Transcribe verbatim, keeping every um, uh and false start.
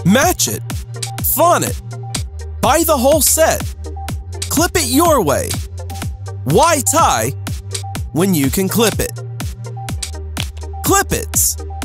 Match it. Fawn it. Buy the whole set. Clip it your way. Why tie when you can clip it? Clip-its.